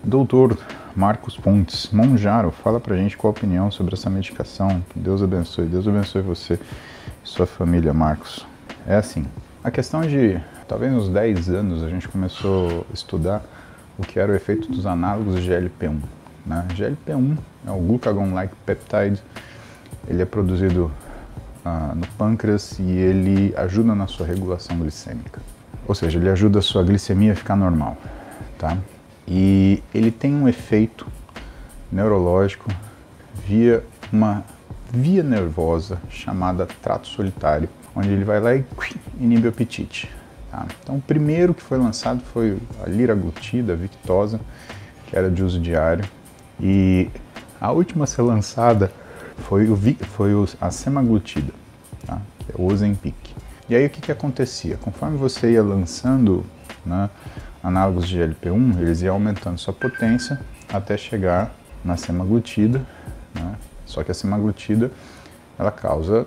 Doutor Marcos Pontes, Monjaro, fala pra gente qual a opinião sobre essa medicação. Deus abençoe você e sua família, Marcos. É assim, a questão de talvez uns 10 anos a gente começou a estudar o que era o efeito dos análogos de GLP-1. Né? GLP-1 é o Glucagon-like Peptide, ele é produzido no pâncreas e ele ajuda na sua regulação glicêmica. Ou seja, ele ajuda a sua glicemia a ficar normal, tá? E ele tem um efeito neurológico via uma via nervosa chamada trato solitário, onde ele vai lá e inibe o apetite. Tá? Então, o primeiro que foi lançado foi a liraglutida, a Victoza, que era de uso diário, e a última a ser lançada foi a semaglutida, tá? Que é o Ozempic. E aí o que acontecia? Conforme você ia lançando, né, análogos de GLP-1, eles iam aumentando sua potência até chegar na semaglutida, né? Só que a semaglutida ela causa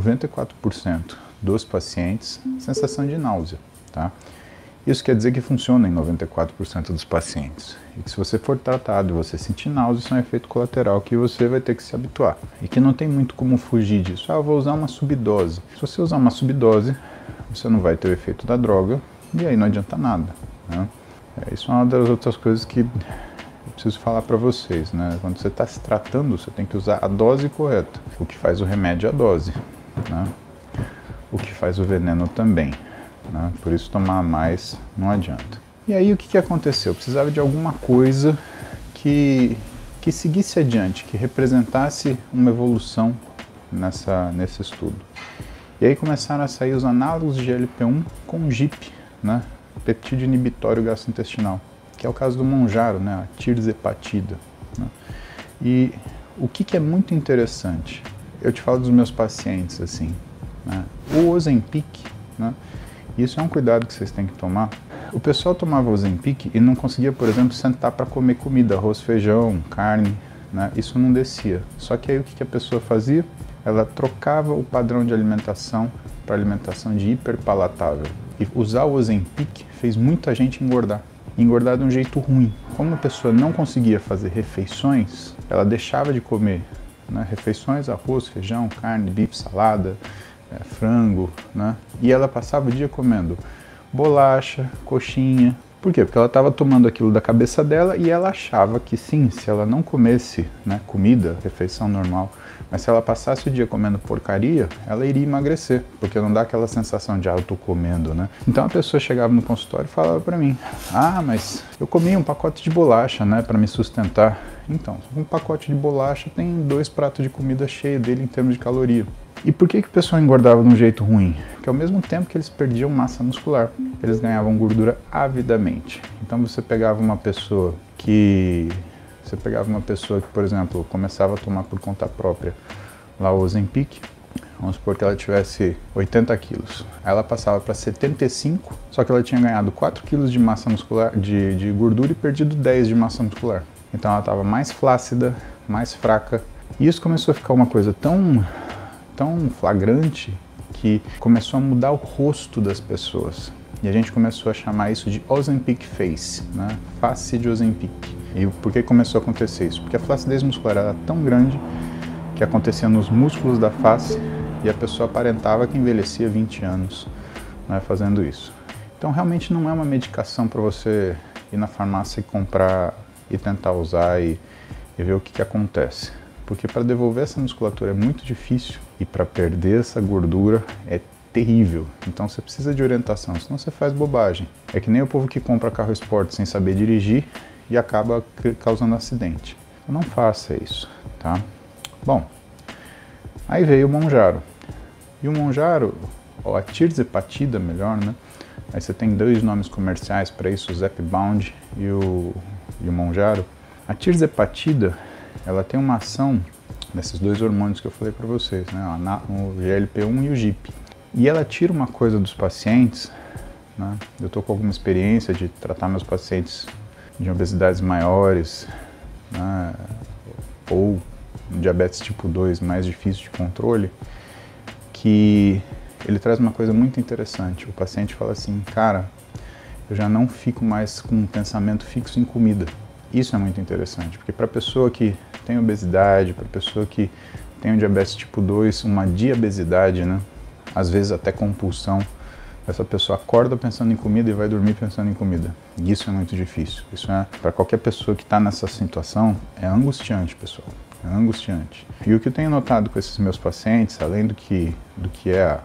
94% dos pacientes sensação de náusea, tá? Isso quer dizer que funciona em 94% dos pacientes. E que se você for tratado e você sentir náusea, isso é um efeito colateral que você vai ter que se habituar. E que não tem muito como fugir disso. Ah, eu vou usar uma subdose. Se você usar uma subdose, você não vai ter o efeito da droga e aí não adianta nada, né? Isso é uma das outras coisas que eu preciso falar para vocês, né? Quando você está se tratando, você tem que usar a dose correta. O que faz o remédio é a dose, né? O que faz o veneno também, né? Por isso tomar mais não adianta. E aí o que aconteceu? Eu precisava de alguma coisa que seguisse adiante, que representasse uma evolução nesse estudo. E aí começaram a sair os análogos de GLP-1 com GIP, né? Peptídeo inibitório gastrointestinal, que é o caso do Monjaro, né? A tirzepatida, né? E o que é muito interessante, eu te falo dos meus pacientes assim, né? O Ozempic, né? Isso é um cuidado que vocês têm que tomar. O pessoal tomava Ozempic e não conseguia, por exemplo, sentar para comer comida, arroz, feijão, carne, né? Isso não descia. Só que aí o que a pessoa fazia? Ela trocava o padrão de alimentação para alimentação de hiperpalatável. E usar o Ozempic fez muita gente engordar. Engordar de um jeito ruim. Como a pessoa não conseguia fazer refeições, ela deixava de comer, né, refeições, arroz, feijão, carne, bife, salada, frango, né? E ela passava o dia comendo bolacha, coxinha. Por quê? Porque ela estava tomando aquilo da cabeça dela e ela achava que sim, se ela não comesse, né, comida, refeição normal, mas se ela passasse o dia comendo porcaria, ela iria emagrecer, porque não dá aquela sensação de, eu tô comendo, né? Então a pessoa chegava no consultório e falava para mim, mas eu comi um pacote de bolacha, né, para me sustentar. Então, um pacote de bolacha tem 2 pratos de comida cheia dele em termos de caloria. E por que o pessoal engordava de um jeito ruim? Porque ao mesmo tempo que eles perdiam massa muscular, eles ganhavam gordura avidamente. Então você pegava uma pessoa que, por exemplo, começava a tomar por conta própria lá o Ozempic, vamos supor que ela tivesse 80 quilos. Aí ela passava para 75, só que ela tinha ganhado 4 quilos de massa muscular, de gordura e perdido 10 de massa muscular. Então ela estava mais flácida, mais fraca. E isso começou a ficar uma coisa tão flagrante que começou a mudar o rosto das pessoas. E a gente começou a chamar isso de Ozempic Face, né? Face de Ozempic. E por que começou a acontecer isso? Porque a flacidez muscular era tão grande que acontecia nos músculos da face e a pessoa aparentava que envelhecia 20 anos, né, fazendo isso. Então realmente não é uma medicação para você ir na farmácia e comprar e tentar usar e ver o que acontece. Porque para devolver essa musculatura é muito difícil e para perder essa gordura é terrível. Então você precisa de orientação, senão você faz bobagem. É que nem o povo que compra carro esporte sem saber dirigir e acaba causando acidente. Então não faça isso, tá? Bom, aí veio o Monjaro. E o Monjaro, ou a tirzepatida melhor, né? Aí você tem 2 nomes comerciais para isso, o Zepbound e o Monjaro. A tirzepatida, ela tem uma ação desses 2 hormônios que eu falei para vocês, né? O GLP-1 e o GIP. E ela tira uma coisa dos pacientes, né? Eu estou com alguma experiência de tratar meus pacientes de obesidades maiores, né? Ou diabetes tipo 2 mais difícil de controle, que ele traz uma coisa muito interessante. O paciente fala assim, cara, eu já não fico mais com um pensamento fixo em comida. Isso é muito interessante, porque para a pessoa que tem obesidade, para a pessoa que tem o diabetes tipo 2, uma diabesidade, né? Às vezes até compulsão, essa pessoa acorda pensando em comida e vai dormir pensando em comida. E isso é muito difícil. Isso é, para qualquer pessoa que está nessa situação, é angustiante, pessoal. É angustiante. E o que eu tenho notado com esses meus pacientes, além do que é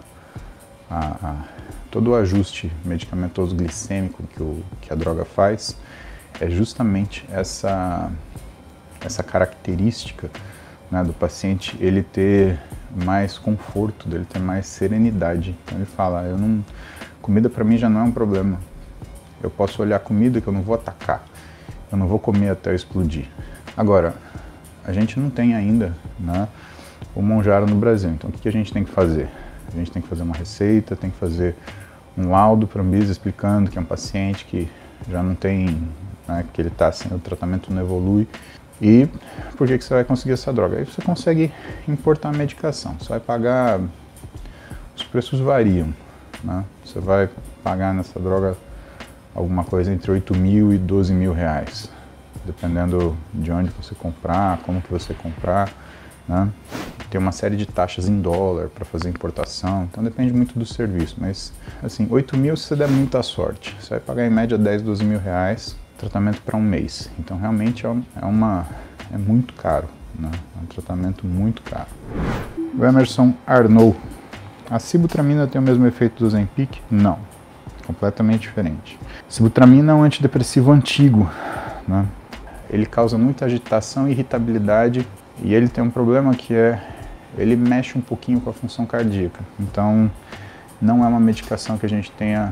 todo o ajuste medicamentoso glicêmico que a droga faz, é justamente essa característica, né, do paciente ele ter mais conforto, dele ter mais serenidade. Então ele fala, comida para mim já não é um problema. Eu posso olhar comida que eu não vou atacar, eu não vou comer até explodir. Agora, a gente não tem ainda, né, o Mounjaro no Brasil, então o que a gente tem que fazer? A gente tem que fazer uma receita, tem que fazer um laudo para a Anvisa explicando que é um paciente que já não tem, né, que ele está sem o tratamento não evolui. E por que você vai conseguir essa droga? Aí você consegue importar a medicação, você vai pagar, os preços variam, né? Você vai pagar nessa droga alguma coisa entre 8 mil e 12 mil reais, dependendo de onde você comprar, como que você comprar, né? Tem uma série de taxas em dólar para fazer importação, então depende muito do serviço, mas assim, 8 mil se você der muita sorte, você vai pagar em média 10, 12 mil reais, tratamento para um mês, então realmente é muito caro, né? É um tratamento muito caro. O Emerson Arnold, a sibutramina tem o mesmo efeito do Ozempic? Não, completamente diferente. Sibutramina é um antidepressivo antigo, né? Ele causa muita agitação e irritabilidade e ele tem um problema que ele mexe um pouquinho com a função cardíaca. Então, não é uma medicação que a gente tenha,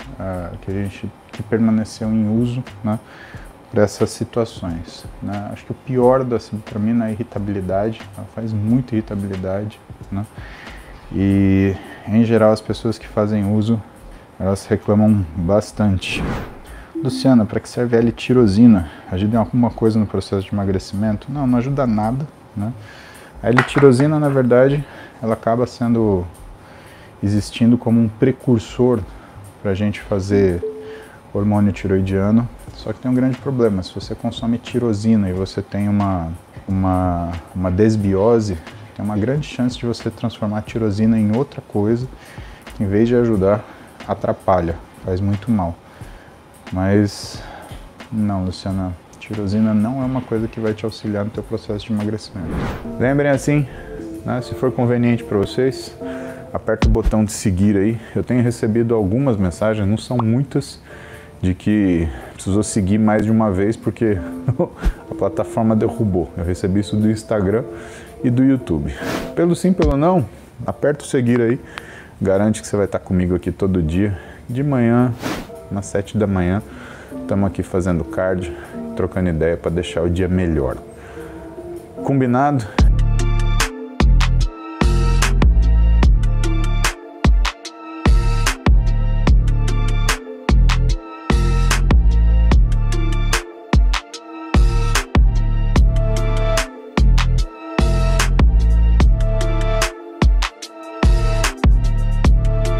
que permaneceu em uso, né, para essas situações, né? Acho que o pior da sibutramina é a irritabilidade, ela faz muita irritabilidade, né? E, em geral, as pessoas que fazem uso, elas reclamam bastante. Luciana, para que serve a L-tirosina? Ajuda em alguma coisa no processo de emagrecimento? Não ajuda nada, né? A L-tirosina, na verdade, ela acaba existindo como um precursor para a gente fazer hormônio tiroidiano, só que tem um grande problema. Se você consome tirosina e você tem uma desbiose, tem uma grande chance de você transformar a tirosina em outra coisa, que em vez de ajudar, atrapalha, faz muito mal. Mas não, Luciana, tirosina não é uma coisa que vai te auxiliar no teu processo de emagrecimento. Lembrem assim, né, se for conveniente para vocês, aperta o botão de seguir aí. Eu tenho recebido algumas mensagens, não são muitas, de que precisou seguir mais de uma vez porque a plataforma derrubou. Eu recebi isso do Instagram e do YouTube. Pelo sim, pelo não, aperta o seguir aí, garante que você vai estar comigo aqui todo dia, de manhã, às 7 da manhã, estamos aqui fazendo cardio, trocando ideia para deixar o dia melhor. Combinado?